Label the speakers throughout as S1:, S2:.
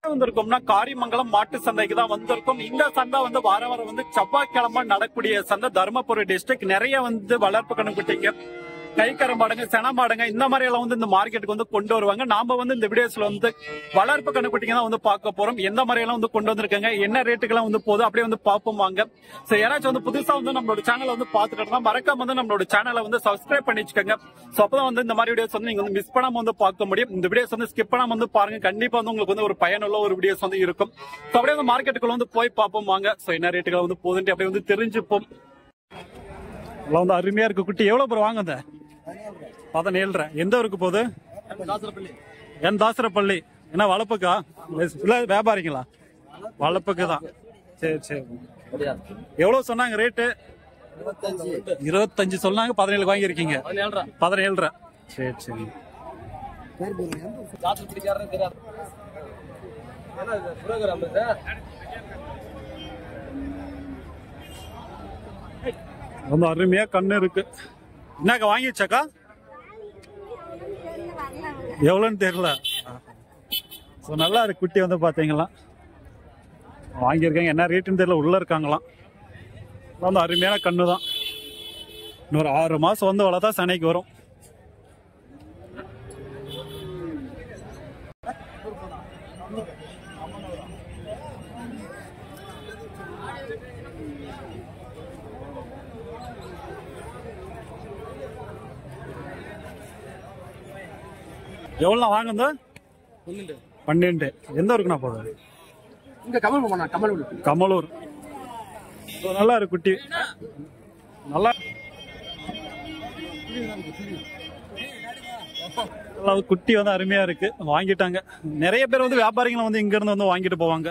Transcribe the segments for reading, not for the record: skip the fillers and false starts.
S1: வந்திருக்கோம்னா காரிமங்கலம் மாட்டு சந்தைக்கு தான் வந்திருக்கோம். இந்த சந்தை வந்து வார வாரம் வந்து செவ்வாய்க்கிழமை நடக்கூடிய சந்தை. தருமபுரி டிஸ்ட்ரிக்ட். நிறைய வந்து வளர்ப்பு கண்ணுக்குட்டிங்க, கைக்கரை மாடுங்க, சென மாடுங்க, இந்த மாதிரி எல்லாம் வந்து இந்த மார்க்கெட்டுக்கு வந்து கொண்டு வருவாங்க. நாம வந்து இந்த வீடியோஸ்ல வந்து வளர்ப்பு கண்ணுக்குட்டிங்க தான் வந்து பார்க்க போறோம். எந்த மாதிரி எல்லாம் வந்து கொண்டு வந்திருக்காங்க, என்ன ரேட்டுக்கெல்லாம் வந்து போகுது, அப்படியே வந்து பார்ப்போம் வாங்க. சோ யாராச்சும் வந்து புதுசா வந்து நம்மளோட சேனலை வந்து பாத்துக்கிட்டா மறக்காம வந்து நம்மளோட சேனலை வந்து சப்ஸ்கிரைப் பண்ணி வச்சுக்கோங்க. சோ அப்பதான் வந்து இந்த மாதிரி வீடியோஸ் வந்து நீங்க வந்து மிஸ் பண்ணாம வந்து பார்க்க முடியும். இந்த வீடியோஸ் வந்து ஸ்கிப் பண்ணாம வந்து பாருங்க. கண்டிப்பா வந்து உங்களுக்கு வந்து ஒரு பயனுள்ள ஒரு வீடியோஸ் வந்து இருக்கும். சோ அப்படியே வந்து மார்க்கெட்டுக்குள்ள வந்து போய் பார்ப்போம் வாங்க. சோ என்ன ரேட்டுகள் வந்து போகுதுன்னு அப்படியே வந்து தெரிஞ்சுப்போம். எல்லாம் வந்து அருமையா இருக்கு குட்டி. எவ்வளவு பேர் வாங்க? 17. எந்த ஊருக்கு போகுது? என் தாசரப்பள்ளி. என்ன வளர்ப்புக்கா இல்ல வியாபாரிங்களா? வளர்ப்புக்கு தான். சரி சரி. எவ்வளவு சொன்னாங்க ரேட்டு? 25 சொன்னாங்க. 17 வாங்கியிருக்கீங்க. 17. சரி சரி. ரொம்ப அருமையா கண்ணு இருக்கு. என்னக்கா வாங்கிச்சாக்கா? எவ்வளவுன்னு தெரியல. நல்லா இருக்கு குட்டி வந்து பாத்தீங்களா. வாங்கியிருக்காங்க. என்ன ரேட்டுன்னு தெரியல. உள்ள இருக்காங்களாம். வந்து அருமையான கண்ணு தான். இன்னொரு 6 மாசம் வந்து வளர்த்தா சனைக்கு வரும். எவ்வளவு வாங்குது? 12. எந்த ஊருக்குண்ணா போகுது? கமலூர். நல்லா இருக்கு குட்டி. நல்லா குட்டி வந்து அருமையா இருக்கு. வாங்கிட்டாங்க. நிறைய பேர் வந்து வியாபாரிகளை வந்து இங்க இருந்து வந்து வாங்கிட்டு போவாங்க.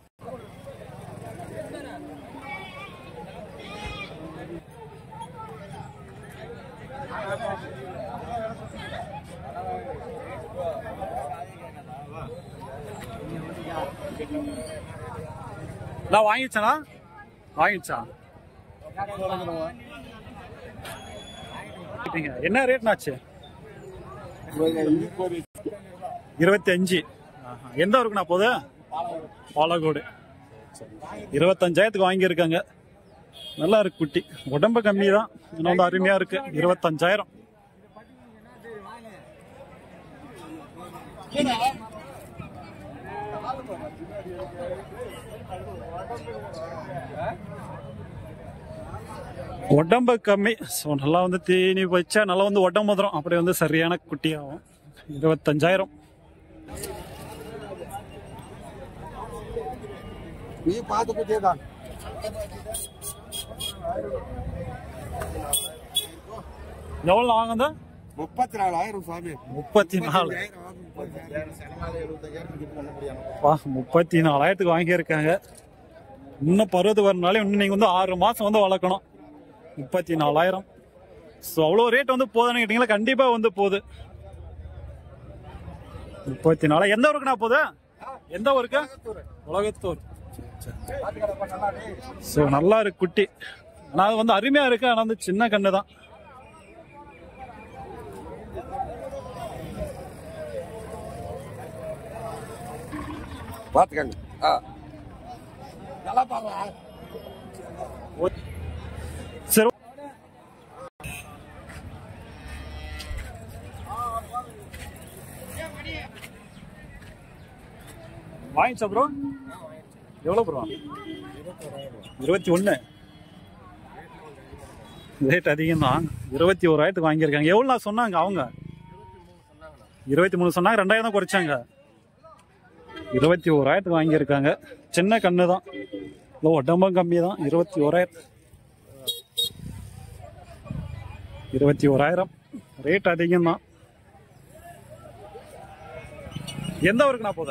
S1: வாங்கிச்சா? வாங்கிச்சா? என்ன ரேட்னாச்சு? 25. எந்த ஊருக்குண்ணா போகுது? பாலக்கோடு. 25,000 வாங்கியிருக்காங்க. நல்லா இருக்கு குட்டி. உடம்பு கம்மி தான். இன்னும் வந்து அருமையா இருக்கு. 25,000. உடம்பு கம்மி. நல்லா வந்து தீனி வச்சா நல்லா வந்து உடம்பு வந்துடும். அப்படி வந்து சரியான குட்டி ஆகும். 25,000. எவ்வளவு வாங்குது?
S2: 34,000 சாமி.
S1: 34. 34,000 வாங்கியிருக்காங்க. இன்னும் பருவத்து வரனாலே இன்னும் நீங்க வந்து 6 மாசம் வந்து வளர்க்கணும். 34,000. அவ்வளவு ரேட் வந்து போதுன்னு கேட்டீங்களா? கண்டிப்பா வந்து போகுது. 34. எந்த ஊருக்குண்ணா போகுது? எந்த ஊருக்கு? உலகத்தூர். நல்லா இருக்கு குட்டி. ஆனா அது வந்து அருமையா இருக்கு. ஆனா வந்து சின்ன கண்ணு தான்.
S2: பாத்துக்கங்க.
S1: சரி. வாங்கிச்சா ப்ரோ? எவ்வளவு ப்ரோ? 21. ரேட் அதிகம் தான். 21,000 வாங்கியிருக்காங்க. எவ்வளவு நான் சொன்னாங்க அவங்க? 23 சொன்னாங்க. 2,000 தான் குறைச்சாங்க. 21,000 வாங்கியிருக்காங்க. சின்ன கண்ணு தான். உடம்பும் கம்மி தான். 21,000. 21,000 ரேட் அதிகம் தான். எந்த ஊருக்கு நான் போத?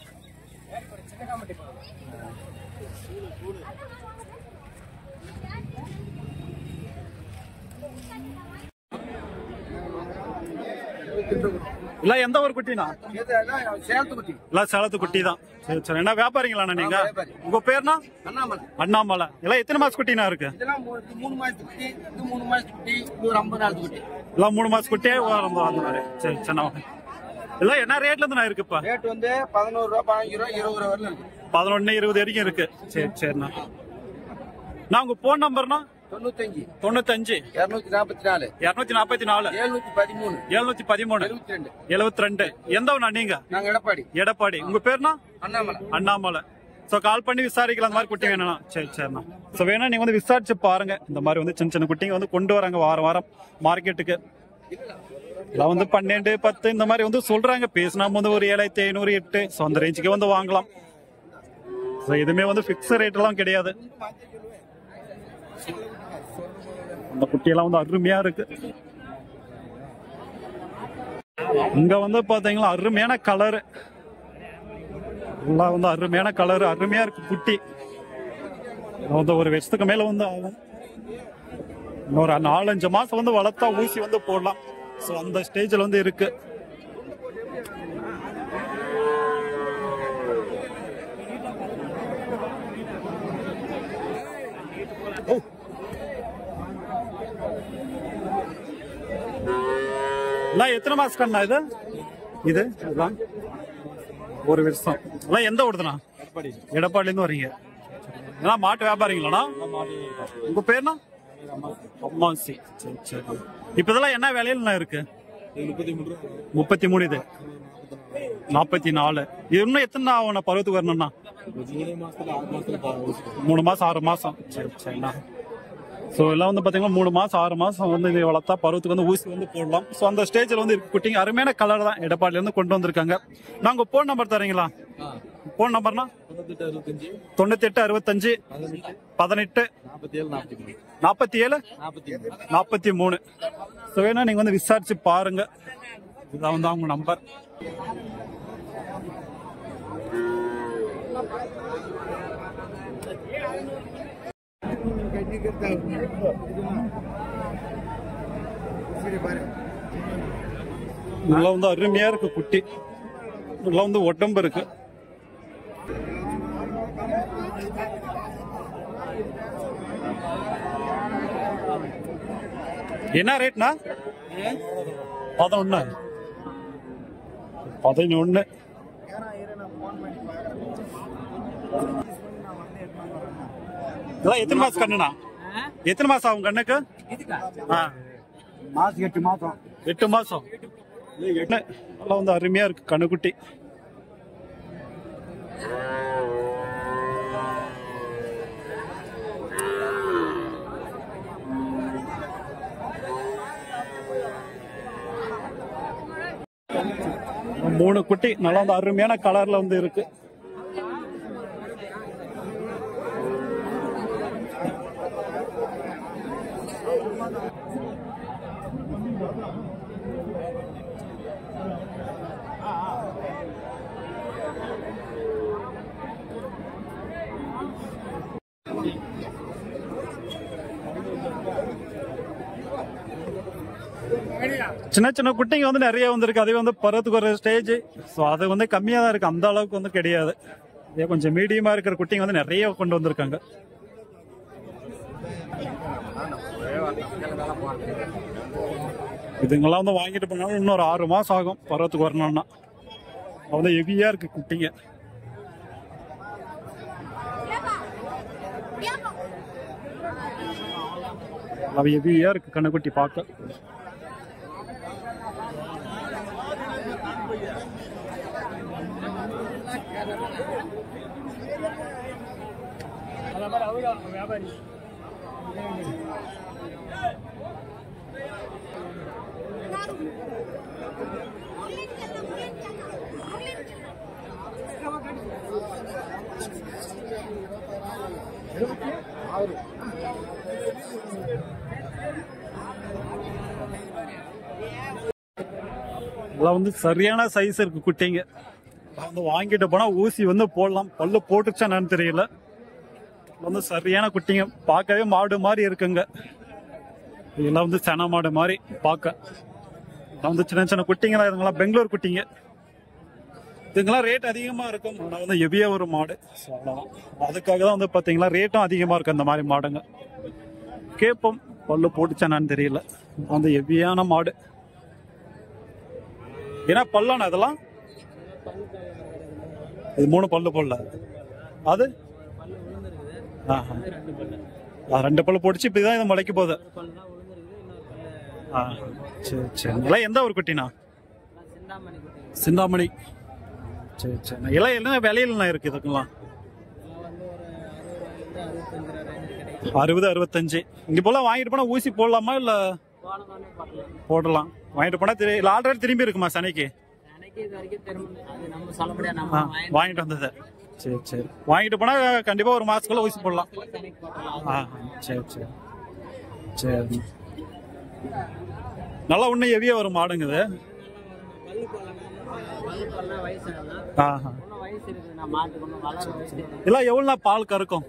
S1: இல்ல எந்த ஒரு குட்டினா? சேலத்து குட்டி தான். சரி சரி. என்ன வியாபாரிங்களா நீங்க? உங்க பேர்னா? அண்ணாமலை. எல்லாம் எத்தனை மாசம் குட்டினா இருக்கு?
S2: 3 மாசத்து குட்டி, 3 மாசத்து குட்டி, 50 நாள் குட்டி.
S1: எல்லாம் 3 மாசம் குட்டியே அந்த மாதிரி. சரி சரி. எல்லாம் என்ன ரேட்ல இருந்து நான் இருக்குப்பா?
S2: ரேட் வந்து 11 ரூபா 15 ரூபா 20 ரூபா வரல இருக்கு.
S1: 11 20 வரைக்கும் இருக்கு. சரி சரிண்ணா. நான் உங்க போன் நம்பர்னா
S2: 95
S1: 95
S2: 244
S1: 244
S2: 713
S1: 72 எந்த ஊர்ண்ணா நீங்க?
S2: நாங்க எடப்பாடி.
S1: எடப்பாடி. உங்க பேருனா?
S2: அண்ணாமலை.
S1: அண்ணாமலை. சோ கால் பண்ணி விசாரிக்கலாம். அந்த மாதிரி குட்டி வேணும்னா சரி சரிண்ணா. சோ வேணா நீங்க வந்து விசாரிச்சு பாருங்க. இந்த மாதிரி வந்து சின்ன சின்ன குட்டிங்க வந்து கொண்டு வராங்க வாரம் வாரம் மார்க்கெட்டுக்கு. எல்லாம் வந்து 12 10 இந்த மாதிரி வந்து சொல்றாங்க. பேசினா வந்து ஒரு 7500 8 சோ அந்த ரேஞ்சுக்கு வந்து வாங்கலாம். சோ எதுவுமே வந்து பிக்ஸ் ரேட் எல்லாம் கிடையாது. அந்த குட்டியெல்லாம் வந்து அருமையா இருக்கு. இங்க வந்து பாத்தீங்களா அருமையான கலரு எல்லாம் வந்து அருமையான கலரு அருமையா இருக்கு குட்டி. வந்து ஒரு வருஷத்துக்கு மேல வந்து ஆகும். இன்னொரு 4-5 மாசம் வந்து வளர்த்தா ஊசி வந்து போடலாம். சோ அந்த ஸ்டேஜ்ல வந்து இருக்கு. எத்தனை மாசம் கண்ணா இது? இது ஒரு வருஷம். எல்லாம் எந்த ஊடுதுண்ணா? எடப்பாடில இருந்து வரீங்க. மாட்டு வியாபாரிங்களாண்ணா? உங்க பேருனா? அம்மாசி. சரி சரி. இப்ப இதெல்லாம் என்ன விலையில இருக்கு? 33. இது 44. இது இன்னும் எத்தனை ஆகும் பருவத்துக்கு வரணும்னா? 3 மாசம் 6 மாசம். சரி சரிண்ணா. ஸோ எல்லாம் வந்து பாத்தீங்கன்னா 3 மாசம் 6 மாசம் வந்து இதை வளர்த்தா பருவத்துக்கு வந்து ஊசி வந்து போடலாம். ஸோ அந்த ஸ்டேஜ்ல வந்து குட்டிங்க அருமையான கலர் தான் எடப்பாடில இருந்து கொண்டு வந்திருக்காங்க. நாங்க போன் நம்பர் தரீங்களா? போன் நம்பர்னா 98 65 18 47 43. ஸோ வேணா நீங்க வந்து விசாரிச்சு பாருங்க. இதான் வந்து அவங்க நம்பர். இதெல்லாம் வந்து அருமையா இருக்கு குட்டி. இதெல்லாம் வந்து உடம்பு இருக்கு. என்ன ரேட்னா? 11 11. இதெல்லாம் எத்தனை மாசம் கண்ணுண்ணா? எத்தனை மாசம் ஆகும் கண்ணுக்கு?
S2: மாசம் 8 மாசம்.
S1: 8 மாசம். எல்லாம் வந்து அருமையா இருக்கு கண்ணுக்குட்டி. மூணு குட்டி நல்லா வந்து அருமையான கலர்ல வந்து இருக்கு. சின்ன சின்ன குட்டிங்க வந்து நிறைய வந்திருக்கு. அதே வந்து பருவத்துக்கு ஒரு ஸ்டேஜ். ஸோ அது வந்து கம்மியா தான் இருக்கு. அந்த அளவுக்கு வந்து கிடையாது. இதே கொஞ்சம் மீடியமா இருக்கிற குட்டிங்க வந்து நிறைய கொண்டு வந்திருக்காங்க. இதுங்கெல்லாம் வந்து வாங்கிட்டு போனாலும் இன்னொரு 6 மாசம் ஆகும் பருவத்துக்கு வரணும்னா. வந்து ஹெவியா இருக்கு குட்டிங்க. ஹெவியா இருக்கு கண்ணுக்குட்டி பார்க்க. இதெல்லாம் வந்து சரியான சைஸ் இருக்கு குட்டிங்க. வந்து வாங்கிட்டு போனா ஊசி வந்து போடலாம். பல்லு போட்டுச்சா என்னன்னு தெரியல. வந்து சரியான குட்டிங்க. பார்க்கவே மாடு மாதிரி இருக்குங்க. இதெல்லாம் வந்து சென மாடு மாதிரி பார்க்க. வந்து சின்ன சின்ன குட்டிங்களா இதுங்கெல்லாம் பெங்களூர் குட்டிங்க. இதுங்கெல்லாம் ரேட் அதிகமா இருக்கும். ஆனால் வந்து ஹெவியா ஒரு மாடு. அதுக்காக தான் வந்து பாத்தீங்களா ரேட்டும் அதிகமா இருக்கு அந்த மாதிரி மாடுங்க. கேப்போம் பல்லு போட்டுச்சா என்னன்னு தெரியல. வந்து ஹெவியான மாடு. ஏன்னா பல்லான அதெல்லாம் இது 3 பல்லு போடல. அது 2 பல்லு போட்டுச்சு. இப்பதான் இது முளைக்க போகுது. சரி சரி. இலை எந்த ஒரு குட்டினா? சிந்தாமணி. சரி சரி. இலை என்ன விலையில இருக்கு இதுக்கெல்லாம்? 60 65. இங்க போல வாங்கிட்டு போனா ஊசி போடலாமா இல்ல? போடலாம். வாங்கிட்டு போனா இல்ல ஆல்ரெடி திரும்பி இருக்குமா சனிக்கு? வாங்கிட்டு வந்தது. சரி சரி. வாங்கிட்டு போனா கண்டிப்பா ஒரு மாசத்துக்குள்ள ஊசி போடலாம். சரி சரி சரி. நல்லா இன்னும் ஹெவியா வரும் மாடுங்குது. இல்ல எவ்வளவு பால் கறக்கும்?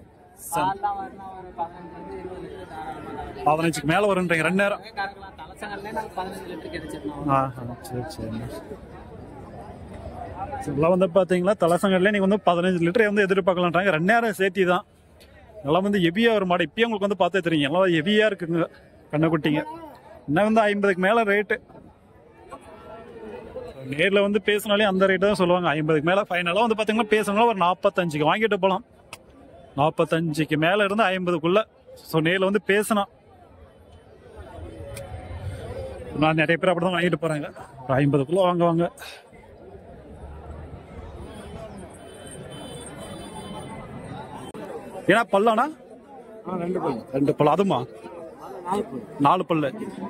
S1: 15க்கு மேல வரும்ன்றீங்க 2 நேரம். சரி சரி. இதெல்லாம் வந்து பாத்தீங்களா தலசங்கல்ல நீங்க வந்து 15 லிட்டர் வந்து எதிர்பார்க்கலான்றாங்க. 2 நேரம் சேர்த்தி தான். இதெல்லாம் வந்து ஹெவியா ஒரு மாடு. இப்பயும் உங்களுக்கு வந்து பார்த்தே தெரியும் எல்லாம் ஹெவியா இருக்குங்க கண்ணுக்குட்டிங்க. இன்னும் வந்து 50க்கு மேல ரேட்டு. நேர்ல வந்து பேசினாலே அந்த ரேட்டு தான் சொல்லுவாங்க. 50க்கு மேல ஃபைனலா வந்து பாத்தீங்கன்னா பேசணும்னா ஒரு 45க்கு வாங்கிட்டு போகலாம். 45க்கு மேல இருந்து 50க்குள்ள. ஸோ நேரில் வந்து பேசினா நான் நிறைய பேர் அப்படிதான் வாங்கிட்டு போறாங்க. ஒரு 50க்குள்ள வாங்குவாங்க. ஏன்னா பல்லானா 2 பல்லு. அதுமா 4 பல்லு.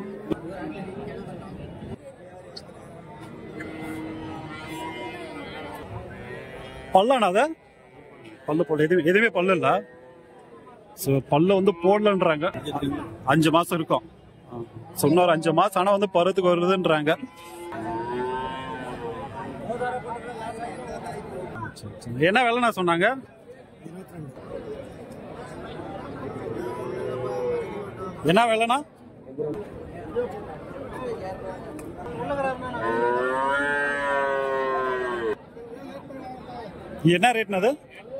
S1: பல்லானா அத பல்லு போடல. எதுவுமே பல்லு இல்ல. பல்லு வந்து போடலன்றாங்க. 5 மாசம் இருக்கும். சொன்ன ஒரு 5 மாசம் ஆனா வந்து பருவத்துக்கு வருதுன்றாங்க. என்ன வேலைன்னா சொன்னாங்க? என்ன வேலைனா? என்ன ரேட்னது?